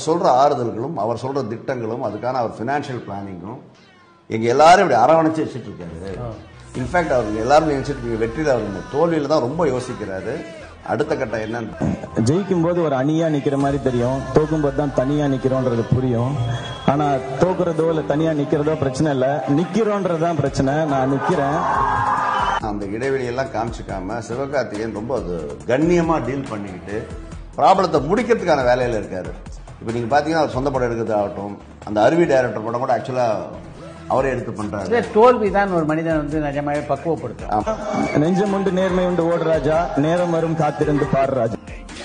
சொல்ற ஆறுதல்களும் அவர் சொல்ற திட்டங்களும் அதுக்கான அவர் பினான்சியல் பிளானிங்கும் எங்க எல்லாரும் இப்படி அரவணைச்சு வச்சுட்டு இருக்காரு. இன்ஃபேக்ட் அவர் எல்லாரும் நினைச்சிட்டு வெற்றியில் அவர் தோல்வியில தான் ரொம்ப யோசிக்கிறாரு. அடுத்த கட்டம் என்னன்னு ஜெயிக்கும் போது ஒரு அணியா நிக்கிற மாதிரி தெரியும், தோக்கும் போது தான் தனியா நிக்கிறோன்றது புரியும். ஆனா தோக்குறதோ இல்ல தனியா நிக்கிறதோ பிரச்சனை இல்ல, நிக்கிறோன்றதுதான் பிரச்சனை. நான் நிக்கிறேன். அந்த இடைவெளியெல்லாம் காமிச்சிக்காம சிவகார்த்திகேயன் ரொம்ப அது கண்ணியமா டீல் பண்ணிக்கிட்டு ப்ராப்ளத்தை முடிக்கிறதுக்கான வேலையில இருக்காரு. இப்ப நீங்க பாத்தீங்கன்னா அவர் சொந்த படம் எடுக்கிறது ஆகட்டும், அந்த அருவி டைரக்டர் படம் கூட ஆக்சுவலா அவரே எடுத்து பண்றாரு. தோல்விதான் ஒரு மனிதன் நிஜமாவே பக்குவப்படுத்தும். நெஞ்சம் உண்டு நேர்மை உண்டு ஓடு ராஜா, நேரம் வரும் காத்திருந்து பாரு ராஜா.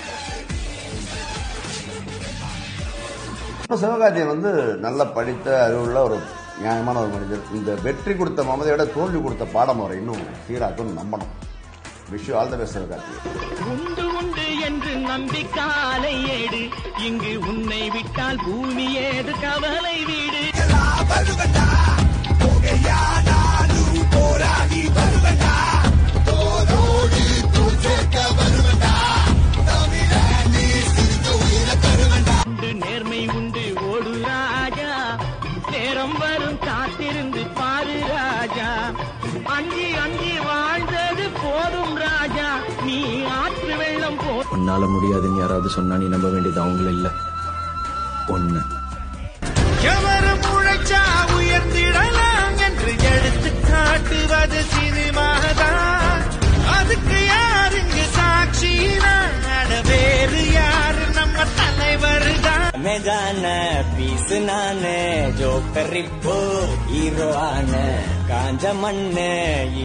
சிவகார்த்திகேயன் நல்ல படித்த அறிவுள்ள ஒரு நியாயமான ஒரு மனிதர். இந்த வெற்றி கொடுத்த மமதை விட தோல்வி கொடுத்த பாடம் அவரை இன்னும் சீராக்கும் நம்பணும். Wish all the best Sivakarthikeyan. உண்டு உண்டு என்று நம்பிக்காலை ஏடு, இங்கு உன்னை விட்டால் பூமி ஏது கவலை வீடு. நேர்மை உண்டு ஓடு ராஜா, நேரம் வரும் காத்திருந்து பாரு ராஜா. அஞ்சி அஞ்சி வாழ்ந்தது போதும் ராஜா, நீ ஆற்று வெள்ளம் போ. உன்னால முடியாதுன்னு யாராவது சொன்னா நீ நம்ப வேண்டியது அவங்கள இல்ல, ஒண்ணு. எவரும் உழைச்சா உயர்ந்திடலாம் என்று எடுத்து காட்டுவது சினிமாதான். அதுக்கு யாருங்க சாட்சினா, வேறு யாரு நம்ம தலைவர் தான். மேஜான பீஸ் நானே, ஜோக்கர் இப்போ ஹீரோ ஆன காஞ்ச மண்ணு.